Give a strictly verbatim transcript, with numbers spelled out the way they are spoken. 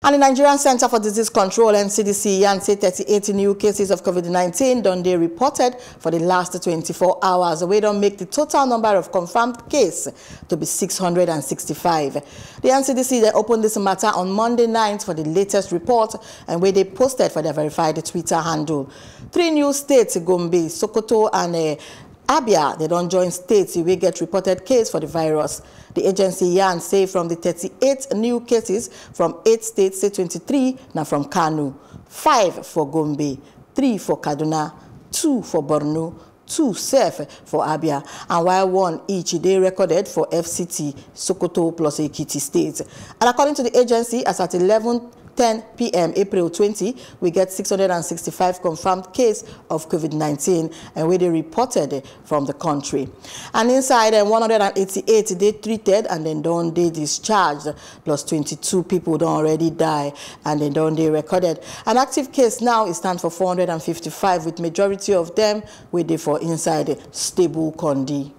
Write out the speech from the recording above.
And the Nigerian Center for Disease Control N C D C yarn say thirty-eight new cases of COVID nineteen done they reported for the last twenty-four hours. We don't make the total number of confirmed cases to be six hundred sixty-five. The N C D C then opened this matter on Monday night for the latest report and where they posted for their verified Twitter handle. Three new states, Gombe, Sokoto and uh, Abia, they don't join states we get reported case for the virus. The agency yarn say from the thirty-eight new cases from eight states, say twenty-three now from Kano, five for Gombe, three for Kaduna, two for Borno, two safe for Abia, and while one each they recorded for F C T, Sokoto plus Ekiti states. And according to the agency, as at eleven ten p m April twentieth, we get six hundred sixty-five confirmed cases of COVID nineteen and where they reported from the country. And inside, uh, one hundred eighty-eight they treated and then don't they discharged, plus twenty-two people don't already die and then don't they recorded. An active case now is stand for four hundred fifty-five, with majority of them where they for inside stable condi.